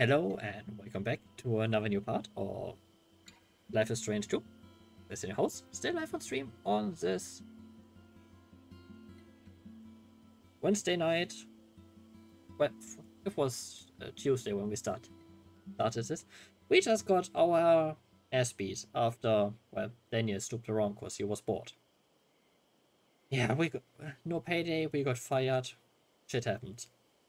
Hello and welcome back to another new part of Life is Strange 2. This is your host, still live on stream on this Wednesday night. Well, it was Tuesday when we started this. We just got our ass beat after, well, Daniel stooped around because he was bored. Yeah, we got no payday, we got fired, shit happened.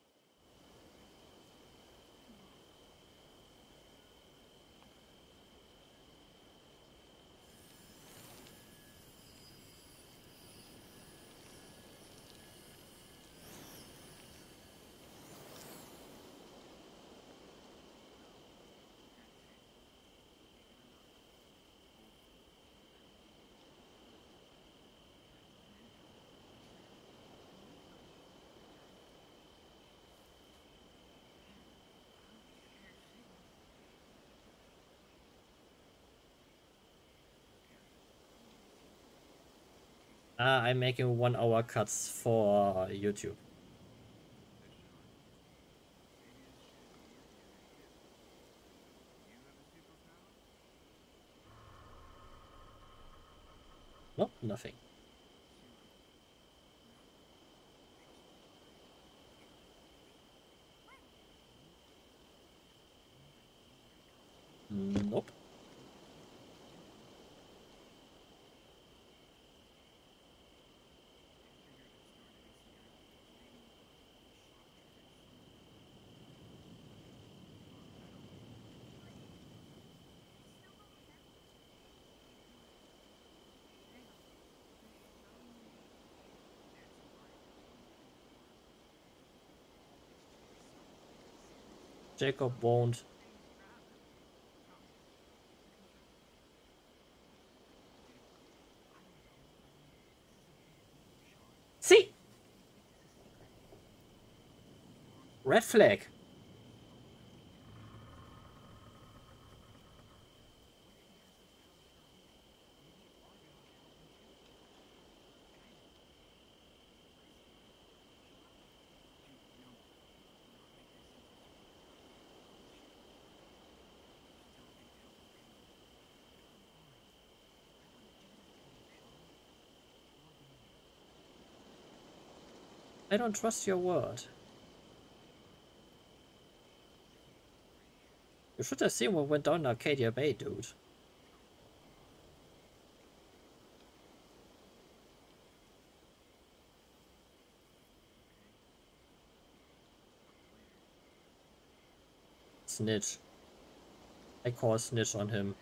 I'm making 1 hour cuts for YouTube. Nope, nothing. Nope. Jacob won't. See? Red flag. I don't trust your word. You should have seen what went down in Arcadia Bay, dude. Snitch. I call a snitch on him.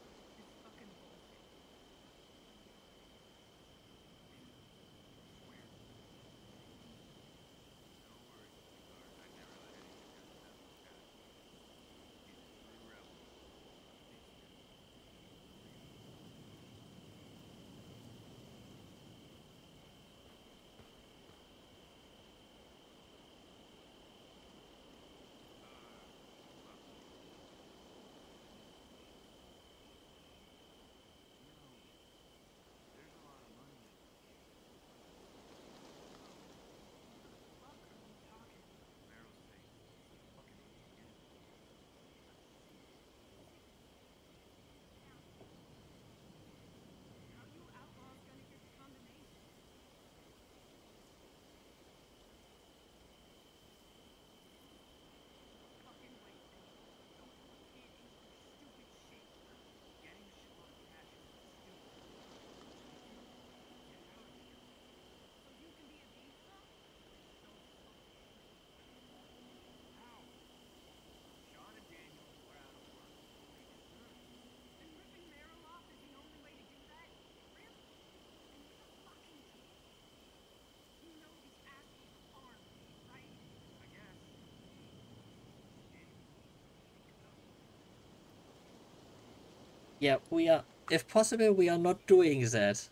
Yeah, we are. If possible, we are not doing that.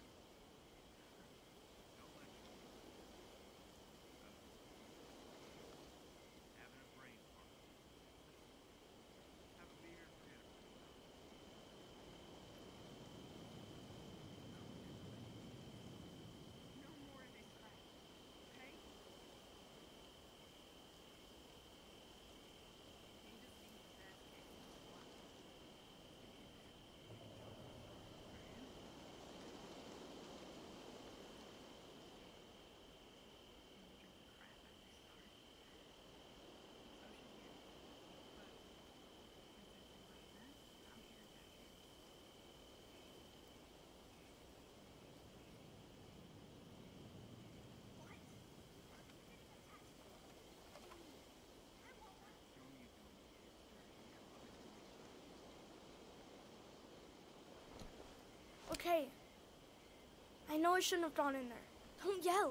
know I shouldn't have gone in there. Don't yell.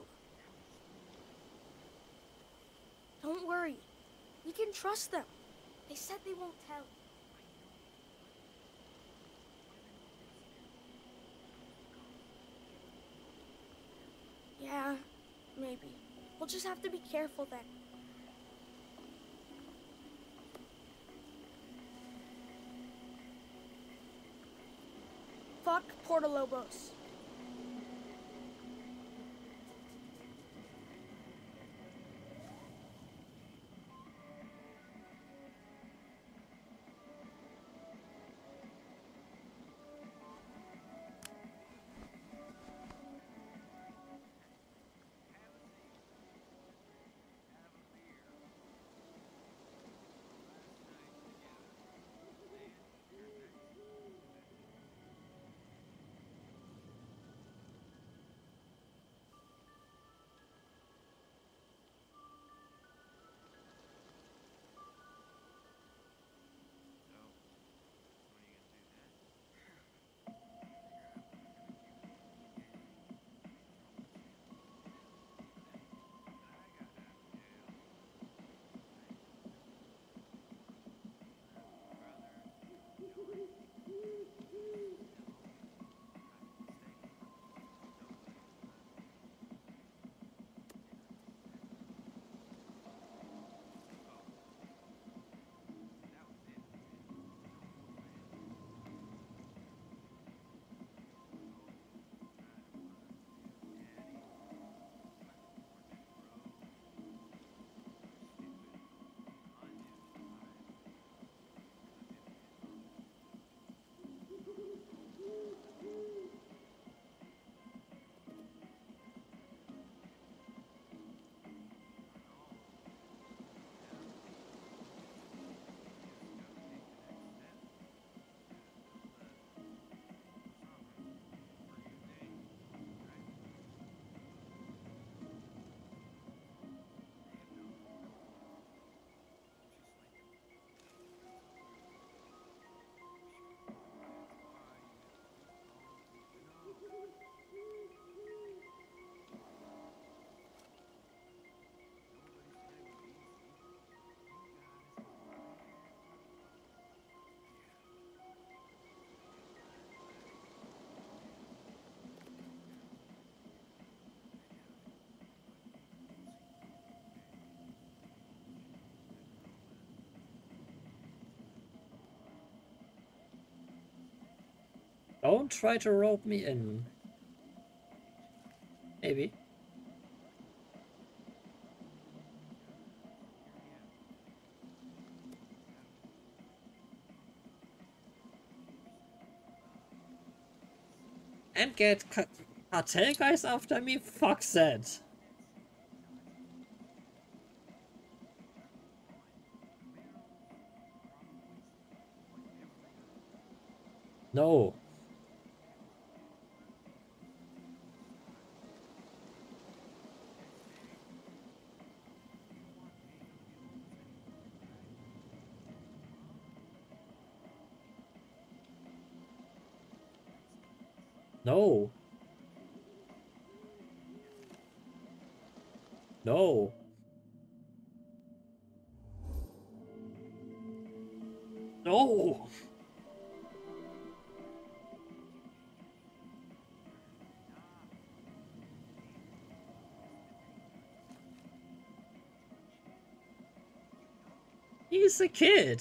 Don't worry. We can trust them. They said they won't tell. Yeah, maybe. We'll just have to be careful then. Fuck Portalobos. Don't try to rope me in. Maybe. And get cartel guys after me? Fuck that. No. No. No. No. He's a kid.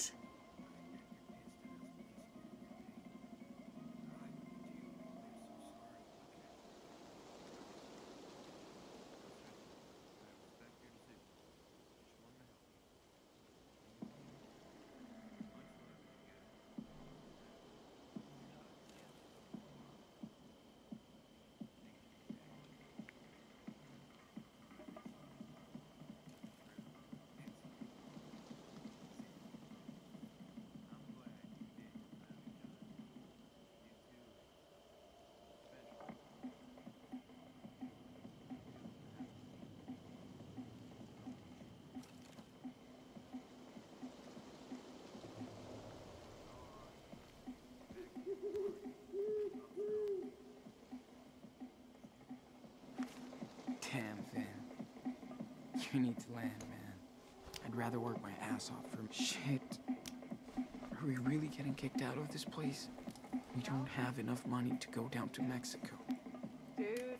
I need to land, man. I'd rather work my ass off for shit. Are we really getting kicked out of this place? We don't have enough money to go down to Mexico. Dude.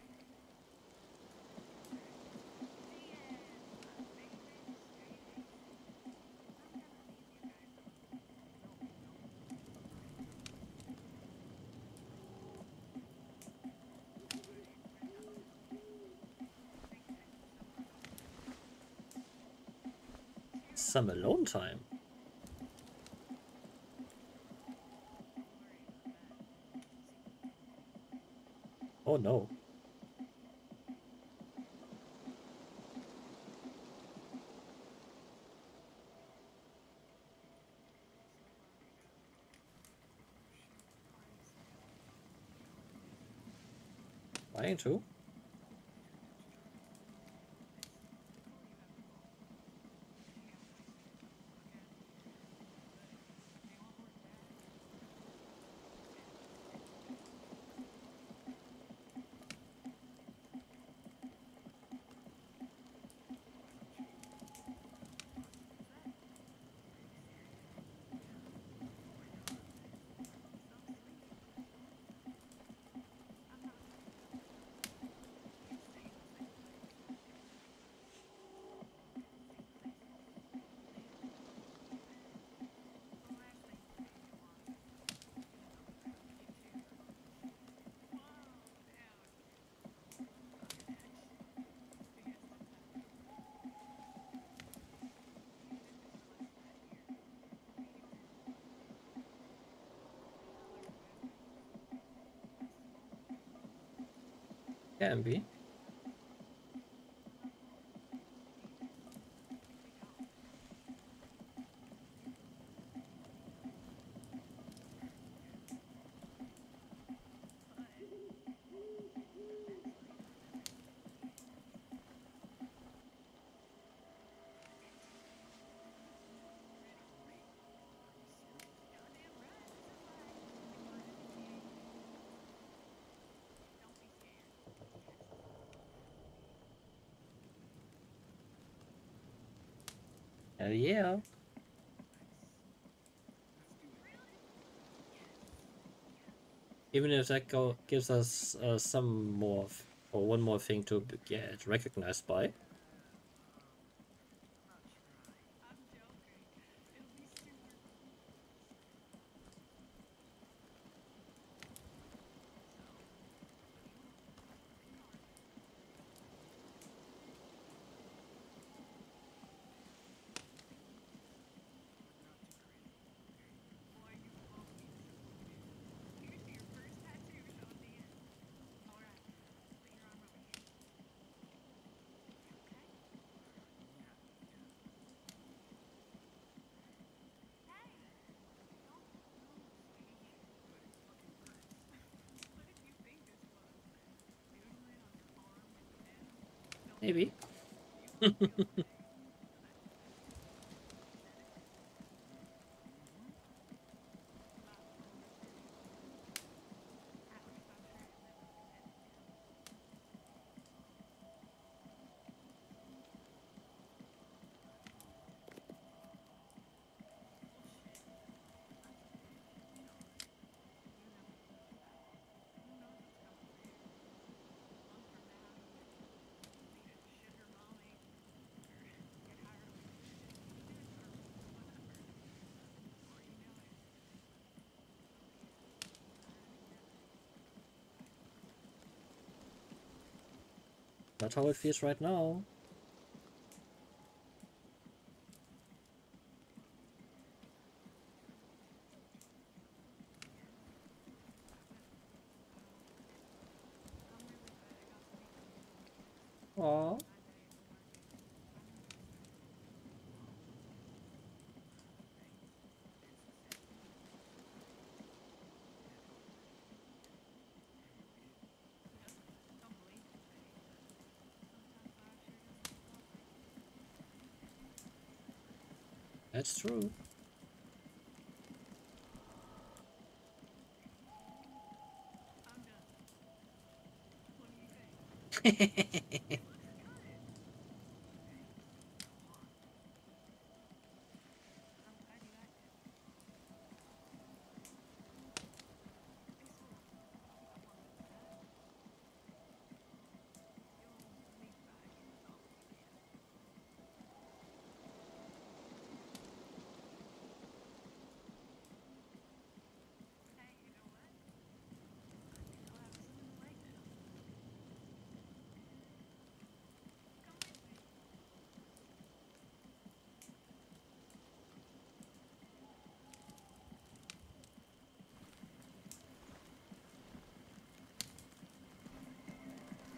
Some alone time. Oh no. Trying to. Can be. Hell yeah. Even if that gives us some more, or one more thing to get recognized by. Maybe. That's how it feels right now. Aww. That's true.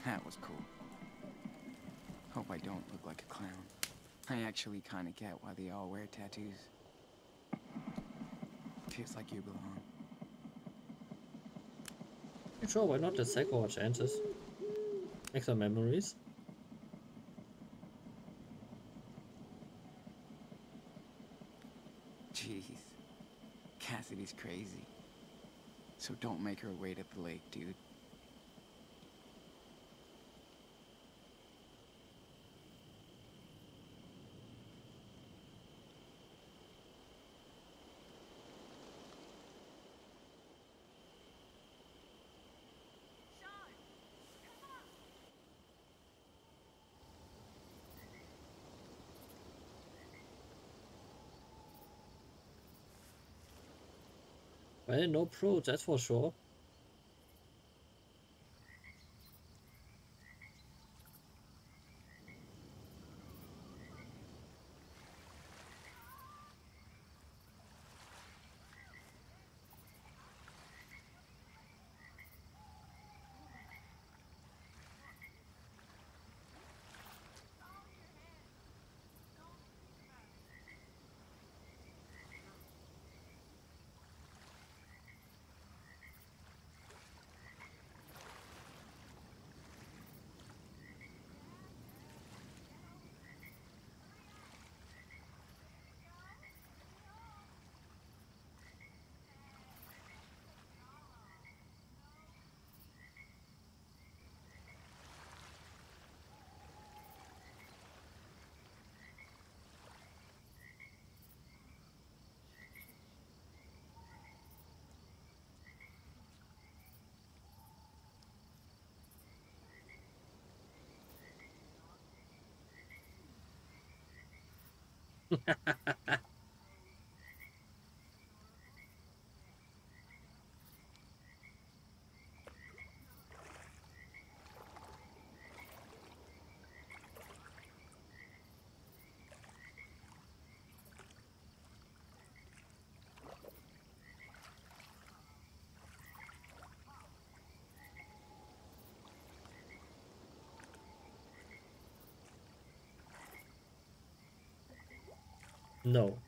That was cool. Hope I don't look like a clown. I actually kind of get why they all wear tattoos. Feels like you belong. Sure, why not? Let's take our chances. Extra memories. Jeez. Cassidy's crazy. So don't make her wait at the lake, dude. Well, no pro, that's for sure. No.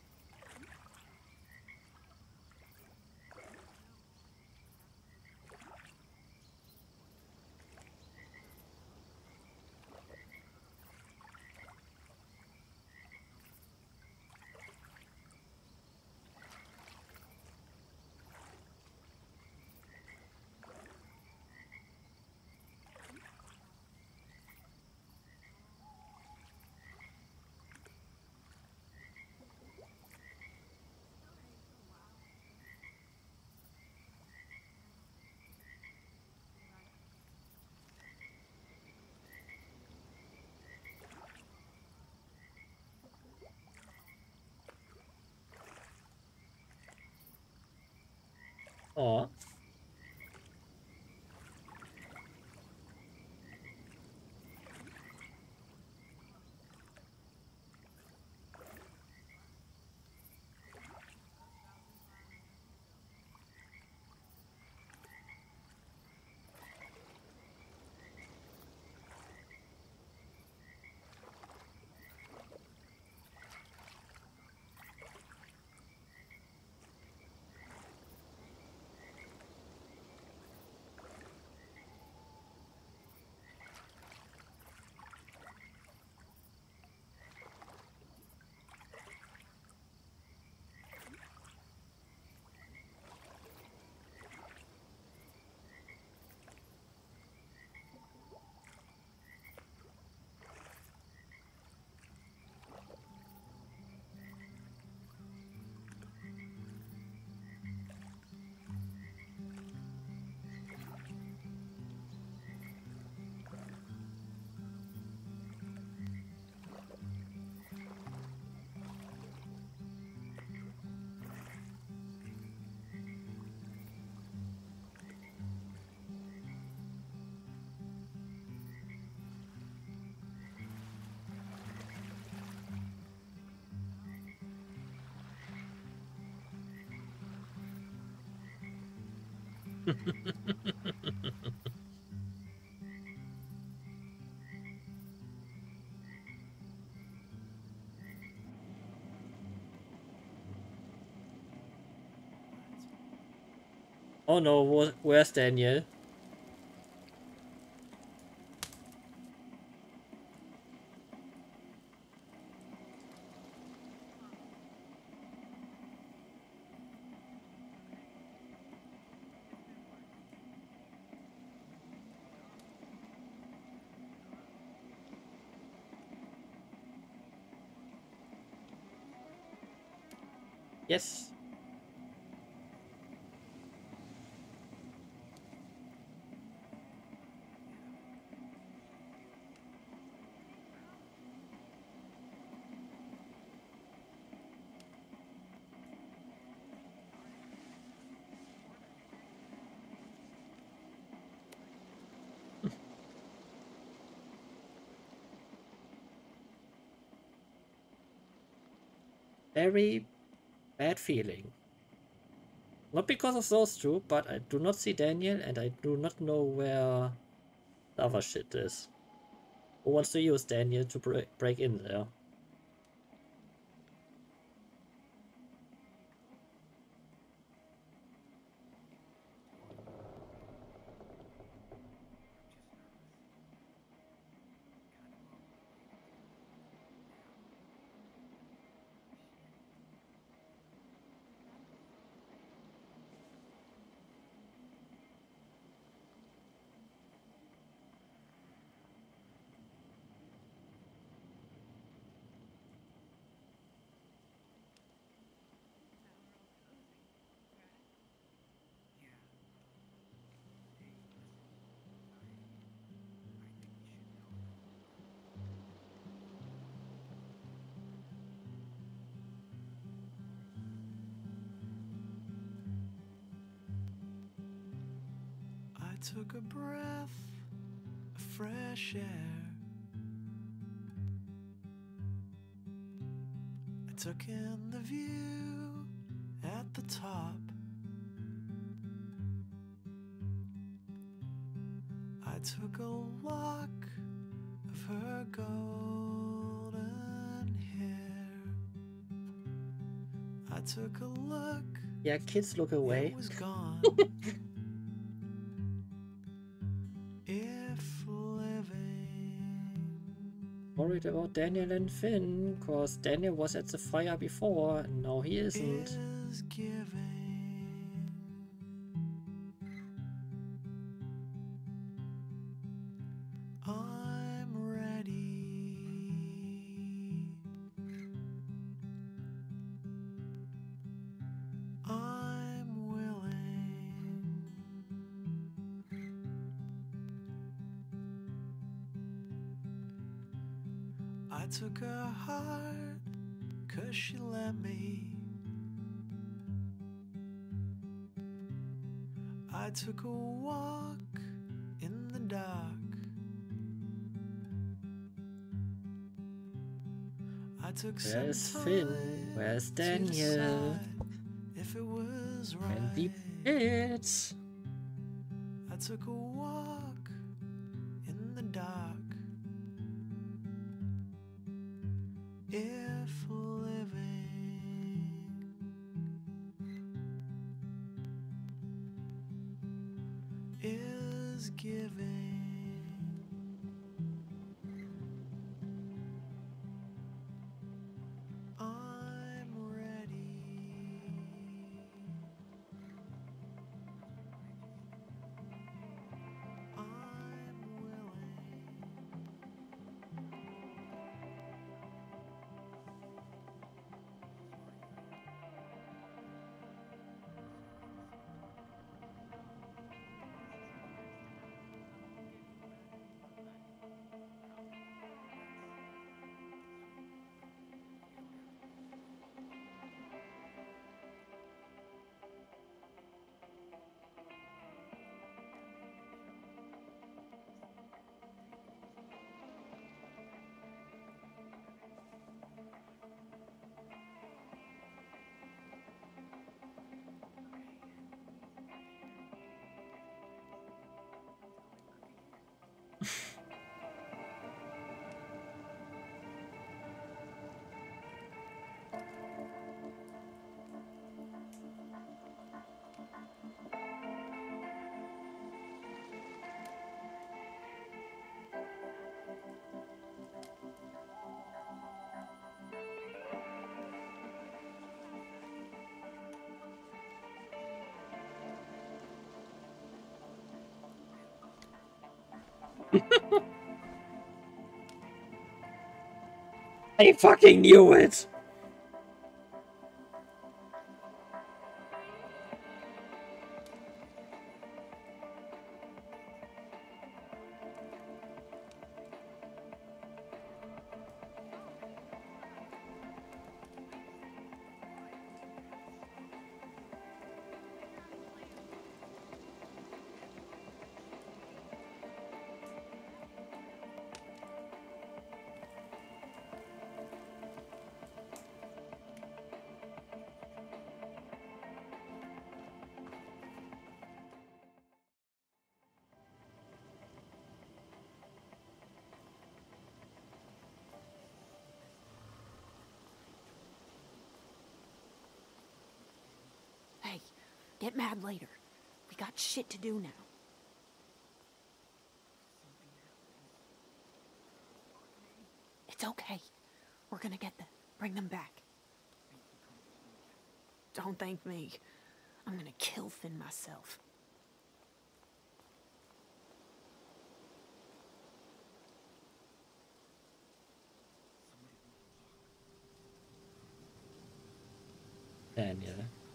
Aw. Oh no, where's Daniel? Yes. Very bad feeling. Not because of those two, but I do not see Daniel and I do not know where the other shit is. Who wants to use Daniel to break in there? I took a breath of fresh air. I took in the view at the top. I took a lock of her golden hair. I took a look. Yeah, kids look away. It was gone. If living. Worried about Daniel and Finn, cause Daniel was at the fire before and now he isn't. Is giving. I'm ready. I'm willing. I took her heart 'cause she let me. I took a walk in the dark. I took Where's some Finn? time Where's to Daniel? decide if it was And the right. pits. I took a walk in the dark. If living is giving, I'm ready. I'm willing. I fucking knew it! Hey, get mad later. We got shit to do now. It's okay. We're gonna get them. Bring them back. Don't thank me. I'm gonna kill Finn myself. Daniel.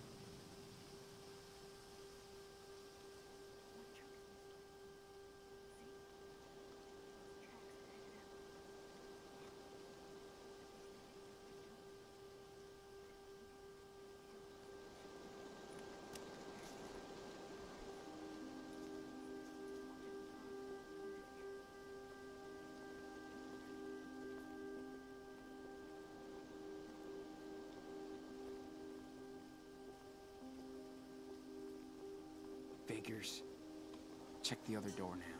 Figures. Check the other door now.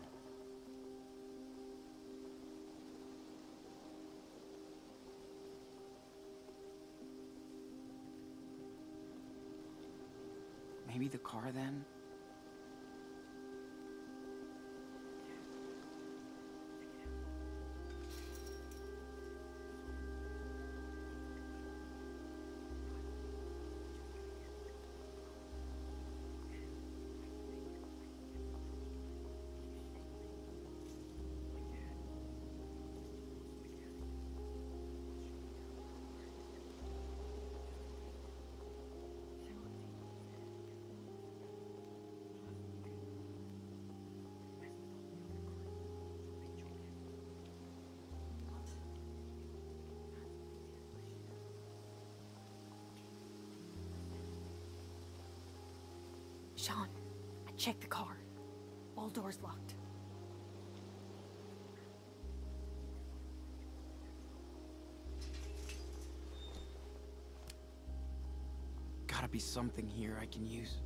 Maybe the car then? Sean, I checked the car. All doors locked. Gotta be something here I can use.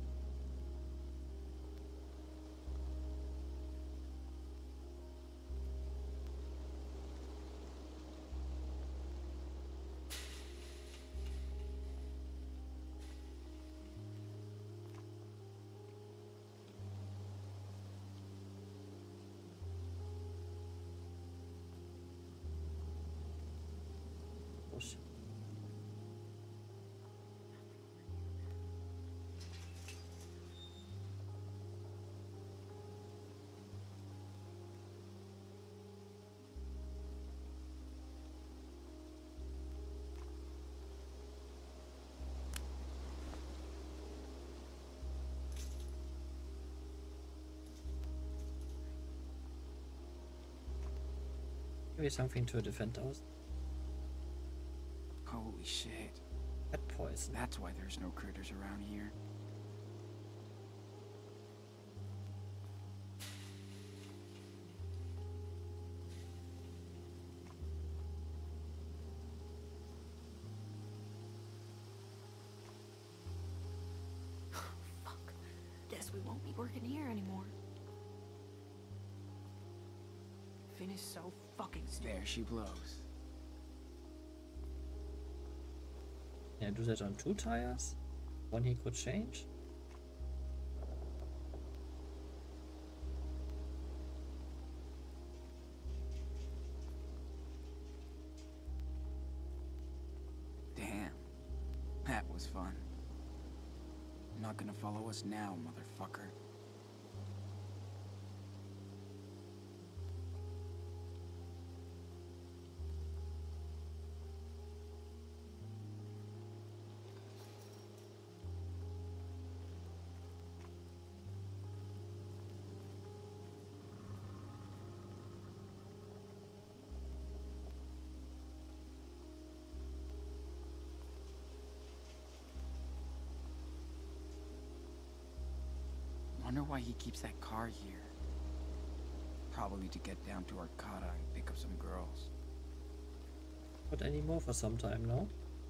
Maybe something to defend us. Holy shit. That poison. That's why there's no critters around here. Fuck. Guess we won't be working here anymore. Finn is so fucking stupid. There she blows. Yeah, do that on 2 tires. One he could change. Damn. That was fun. Not gonna follow us now, motherfucker. wonder why he keeps that car here. Probably to get down to Arcata and pick up some girls. Not anymore for some time now.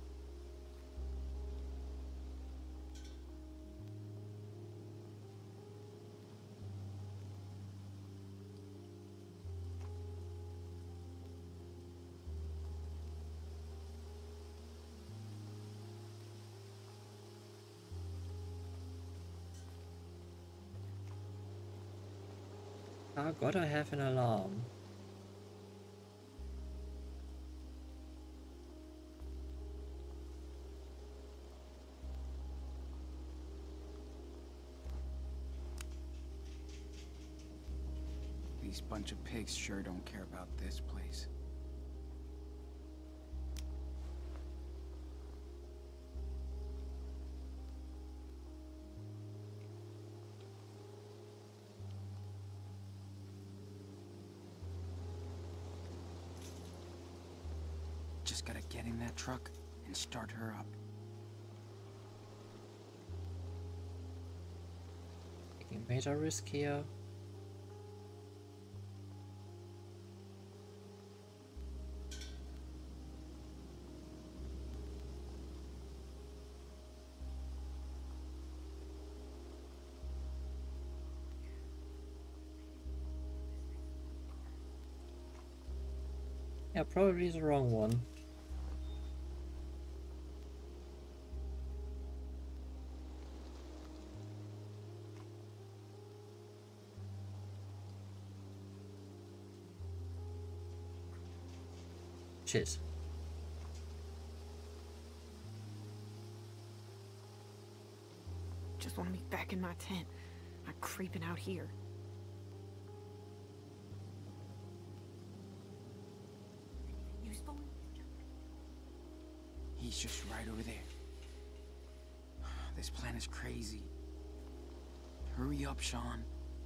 I gotta have an alarm. These bunch of pigs sure don't care about this place. Just gotta get in that truck and start her up. Taking major risk here. Yeah, probably the wrong one. Shit. Just want to be back in my tent. I'm creeping out here. Useful? He's just right over there. This plan is crazy. Hurry up, Sean.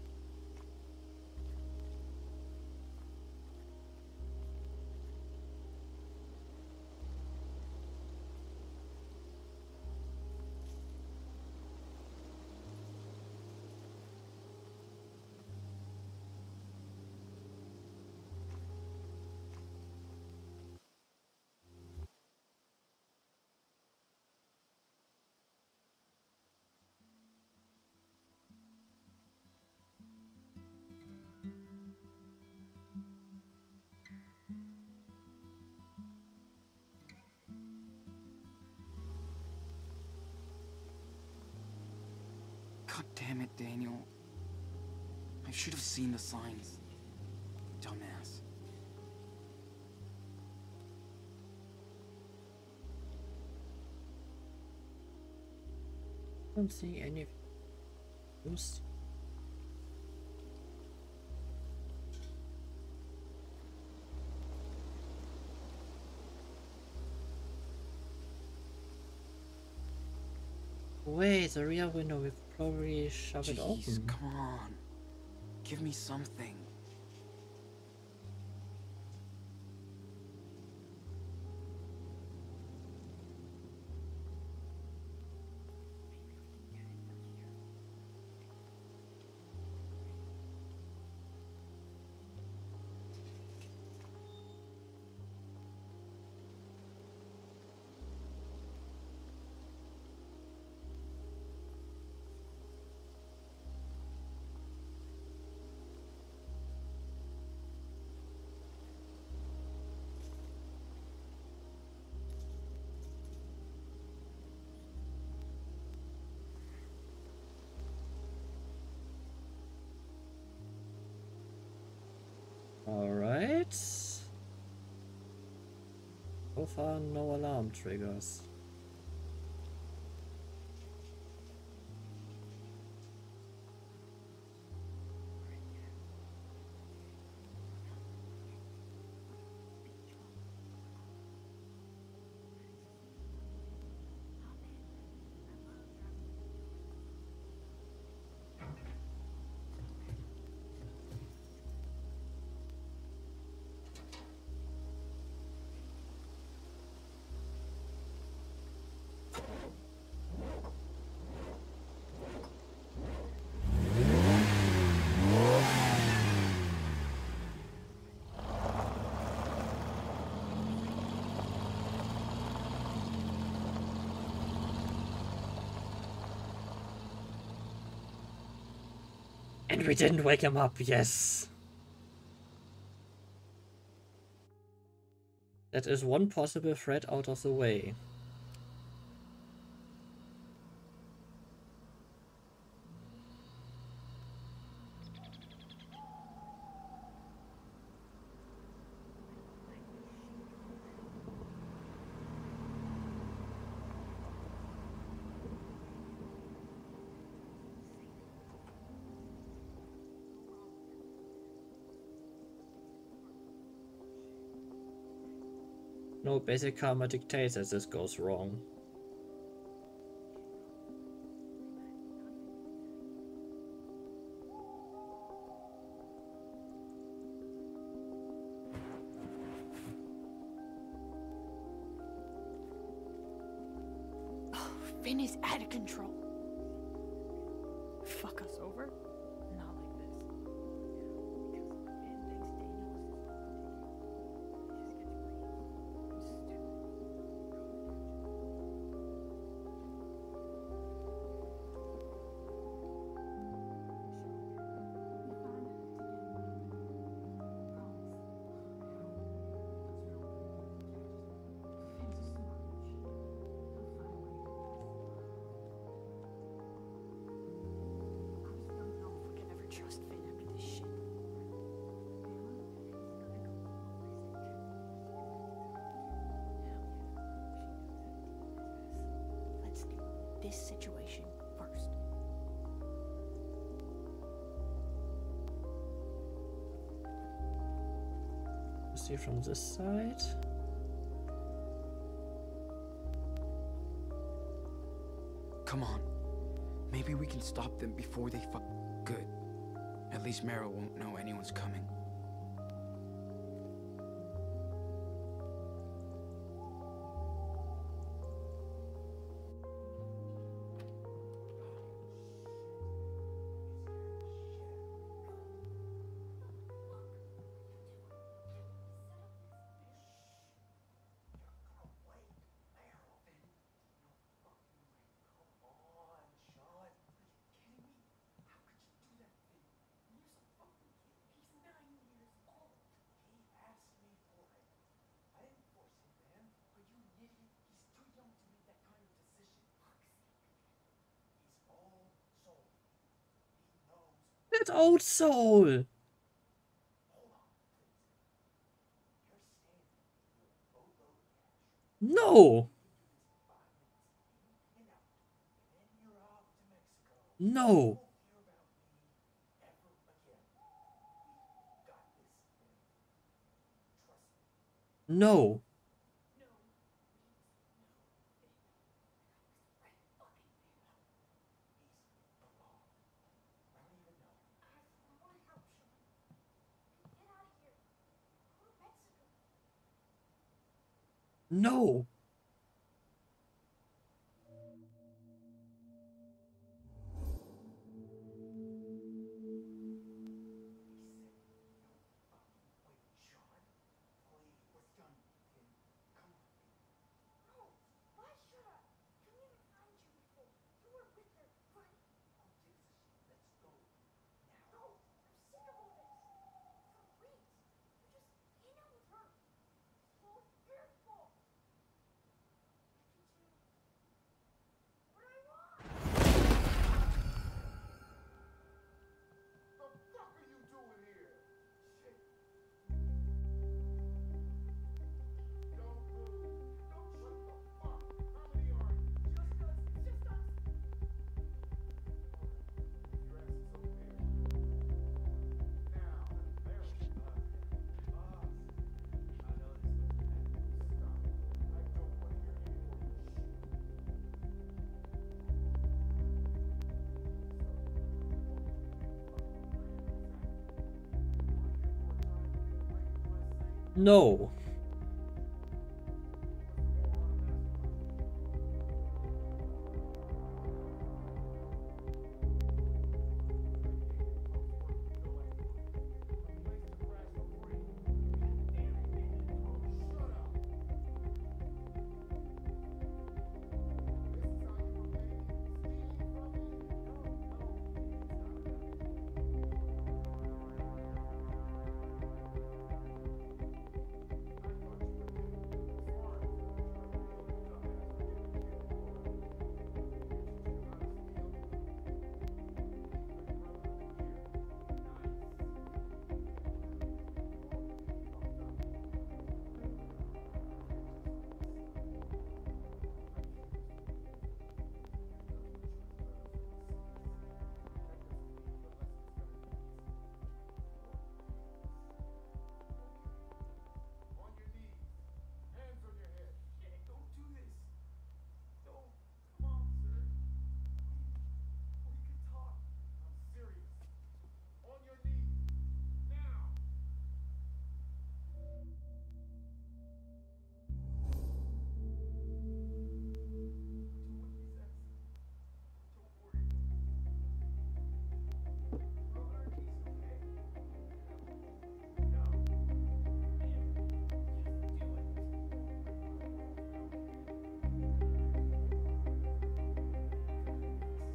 God damn it, Daniel. I should have seen the signs. Dumbass. Don't see any use. Wait, the rear window, we could probably shove it Jeez, open. come on. Give me something. Alright. So far, no alarm triggers. And we didn't wake him up, yes. That is one possible threat out of the way. No, basic karma dictates that this goes wrong. Oh, Finn is out of control. Fuck us over? Not like this. Trust Finn after this shit. Let's do this situation first. See from this side. Come on. Maybe we can stop them before they fuck. Good. At least Meryl won't know anyone's coming. That old soul! No! No! No! No! No!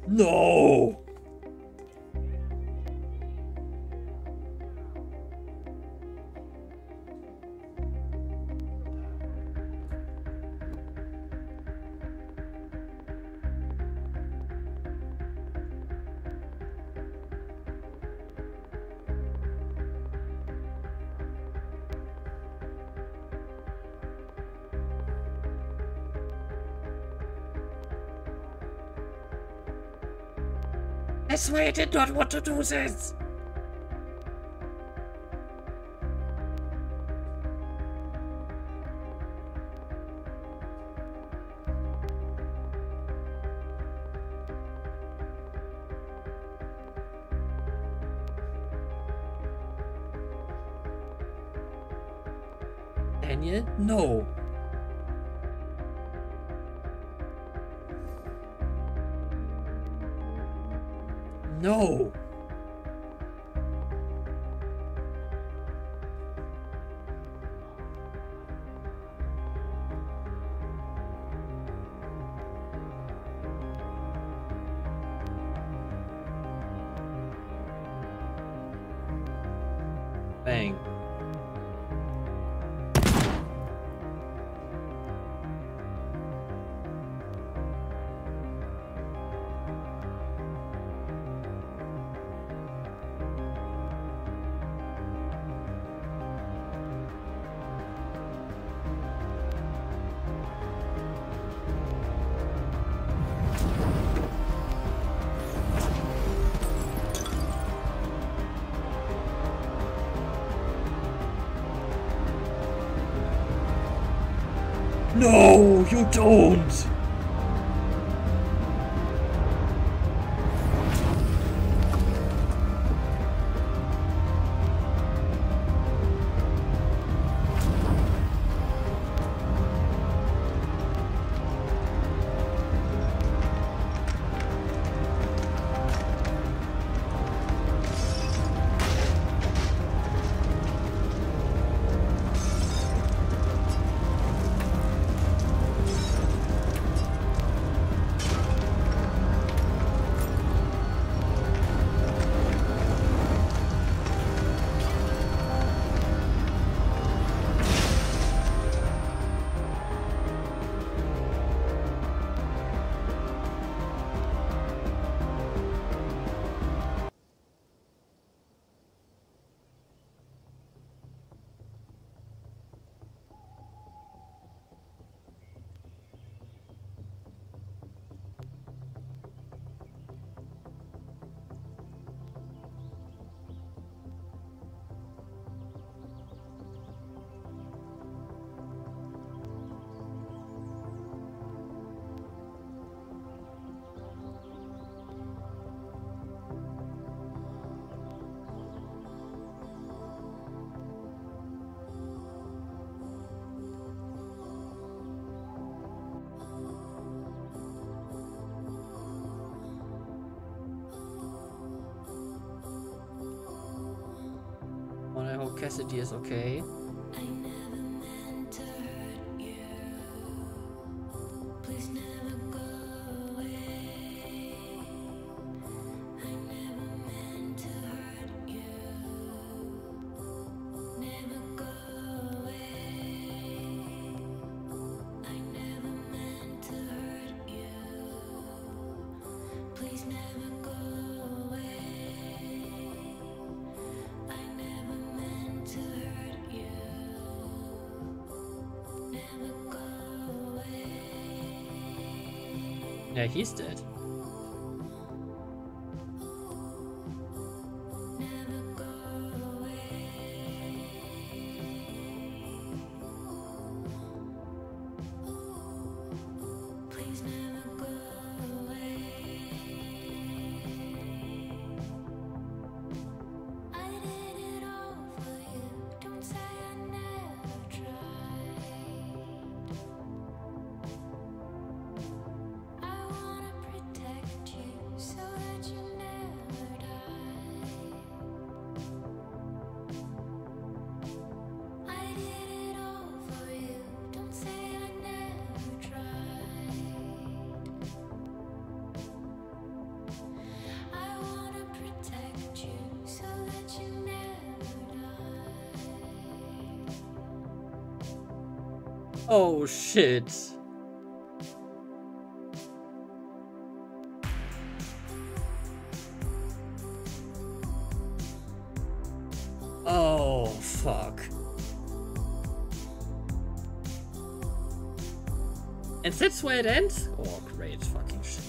No! That's why I did not want to do this! Daniel, no! No! Bang. No, you don't! Well, I hope Cassidy is okay. Yeah, he's dead. Oh shit. Oh fuck. And that's where it ends? Oh great fucking shit.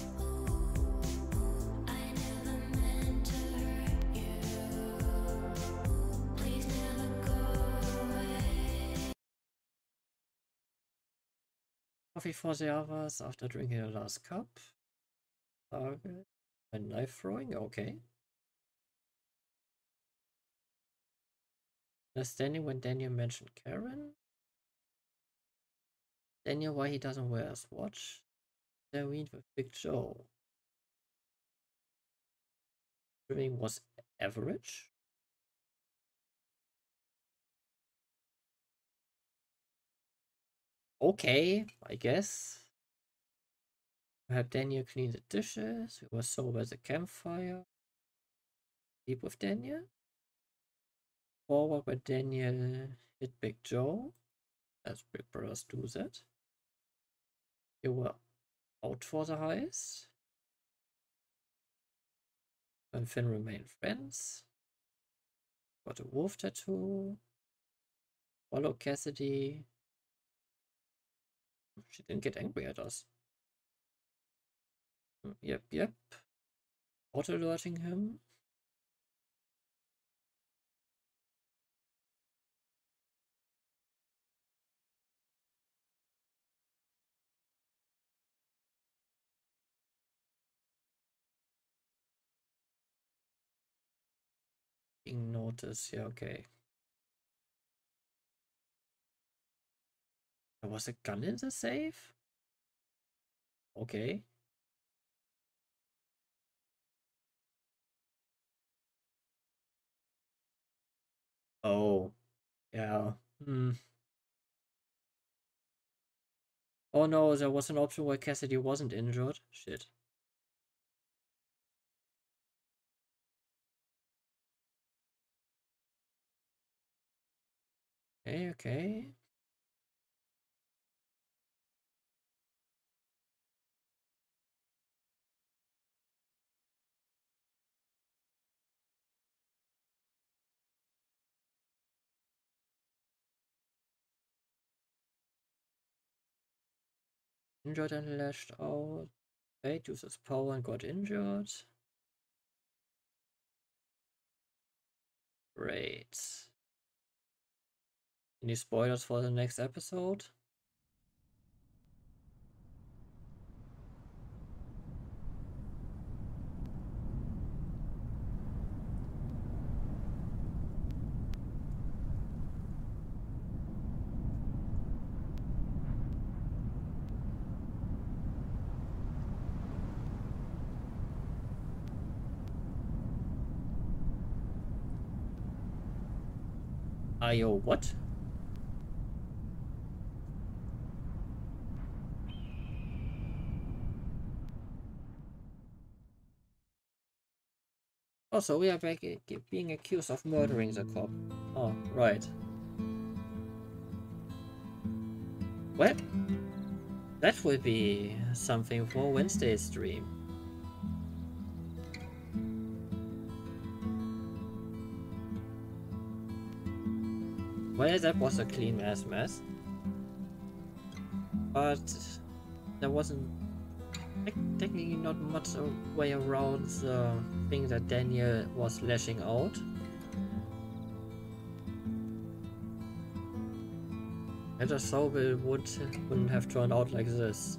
Coffee for the others after drinking the last cup. Target. And knife throwing, okay. Understanding when Daniel mentioned Karen. Daniel, why he doesn't wear his watch. Darwin with Big Joe. Swimming was average. Okay, I guess. We had Daniel clean the dishes. We were sober at the campfire. Sleep with Daniel. Forward where Daniel hit Big Joe. As Big Brothers do that. You were out for the heist. And Finn remained friends. Got a wolf tattoo. Follow Cassidy. She didn't get angry at us. Yep. Auto alerting him. Being noticed, yeah, okay. There was a gun in the safe? Okay. Oh, yeah. Oh no, there was an option where Cassidy wasn't injured. Shit. Okay. Injured and lashed out. Wait, used his power and got injured. Great. Any spoilers for the next episode? Ayo, what? Also, we are back being accused of murdering the cop. Oh, right. Well, that will be something for Wednesday's stream. Well, that was a clean ass mess. But there wasn't technically not much way around the thing that Daniel was lashing out. I just thought it wouldn't have turned out like this.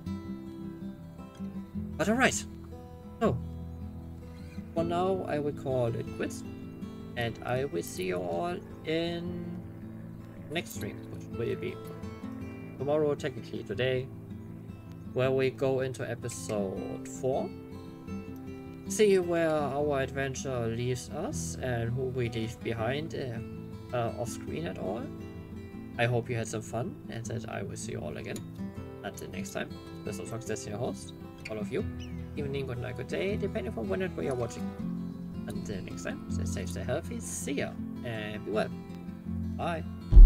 But alright. So, for now I will call it quits. And I will see you all in next stream, which will be tomorrow, technically today, where we go into episode 4. See where our adventure leaves us and who we leave behind off screen at all. I hope you had some fun and that I will see you all again. Until next time, this is Nox Destin, your host. All of you, evening, good night, good day, depending on when and where you're watching. Until next time, stay safe, stay healthy, see ya, and be well. Bye.